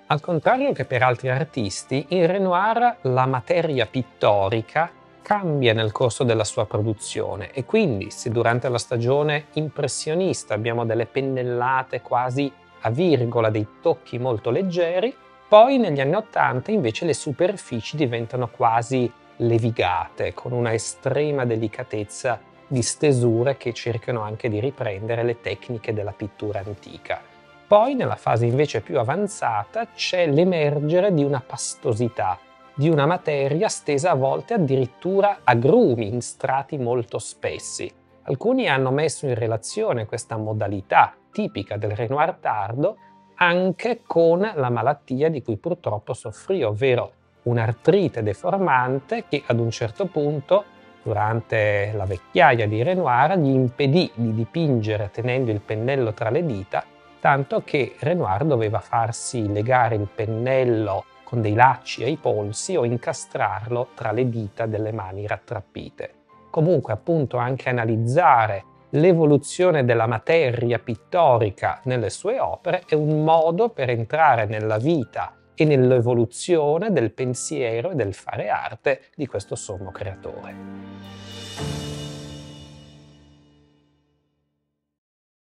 Al contrario che per altri artisti, in Renoir la materia pittorica cambia nel corso della sua produzione e quindi se durante la stagione impressionista abbiamo delle pennellate quasi a virgola, dei tocchi molto leggeri, poi negli anni '80 invece le superfici diventano quasi levigate, con una estrema delicatezza di stesure che cercano anche di riprendere le tecniche della pittura antica. Poi, nella fase invece più avanzata, c'è l'emergere di una pastosità, di una materia stesa a volte addirittura a grumi in strati molto spessi. Alcuni hanno messo in relazione questa modalità tipica del Renoir tardo anche con la malattia di cui purtroppo soffrì, ovvero un'artrite deformante che ad un certo punto, durante la vecchiaia di Renoir, gli impedì di dipingere tenendo il pennello tra le dita, tanto che Renoir doveva farsi legare il pennello con dei lacci ai polsi o incastrarlo tra le dita delle mani rattrappite. Comunque, appunto, anche analizzare l'evoluzione della materia pittorica nelle sue opere è un modo per entrare nella vita e nell'evoluzione del pensiero e del fare arte di questo sommo creatore.